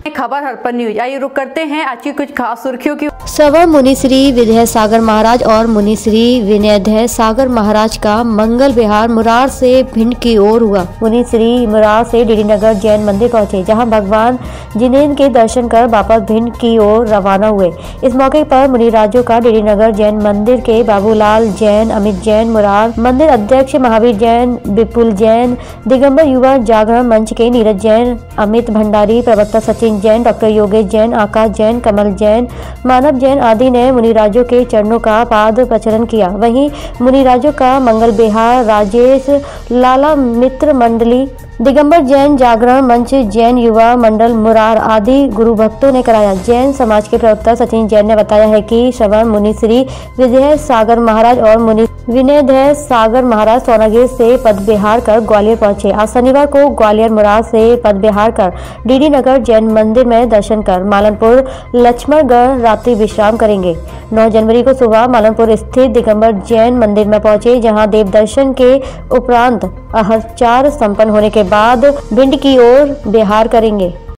खबर हड़प्पा न्यूज। आइए रुक करते हैं आज की कुछ खास सुर्खियों की। सवा मुनि श्री विजय सागर महाराज और मुनि श्री विनयधय सागर महाराज का मंगल विहार मुरार से भिंड की ओर हुआ। मुनि श्री मुरार से डीडी नगर जैन मंदिर पहुंचे, जहां भगवान जिनेन्द्र के दर्शन कर वापस भिंड की ओर रवाना हुए। इस मौके पर मुनि राजों का डीडी नगर जैन मंदिर के बाबूलाल जैन, अमित जैन, मुरार मंदिर अध्यक्ष महावीर जैन, विपुल जैन, दिगंबर युवा जागरण मंच के नीरज जैन, अमित भंडारी, प्रवक्ता सचिन जैन, डॉक्टर योगेश जैन, आकाश जैन, कमल जैन, मानव जैन आदि ने मुनिराजों के चरणों का पाद प्रचलन किया। वहीं मुनिराजों का मंगल विहार राजेश लाला मित्र मंडली, दिगंबर जैन जागरण मंच, जैन युवा मंडल मुरार आदि गुरु भक्तों ने कराया। जैन समाज के प्रवक्ता सचिन जैन ने बताया है कि श्रवण मुनि श्री विजय सागर महाराज और मुनि विनयधय सागर महाराज सोनागिर से पद विहार कर ग्वालियर पहुंचे। आज शनिवार को ग्वालियर मुरार से पद विहार कर डीडी नगर जैन मंदिर में दर्शन कर मालनपुर लक्ष्मणगढ़ रात्रि विश्राम करेंगे। 9 जनवरी को सुबह मालनपुर स्थित दिगंबर जैन मंदिर में पहुंचे, जहां देव दर्शन के उपरांत अहरचार संपन्न होने के बाद भिंड की ओर विहार करेंगे।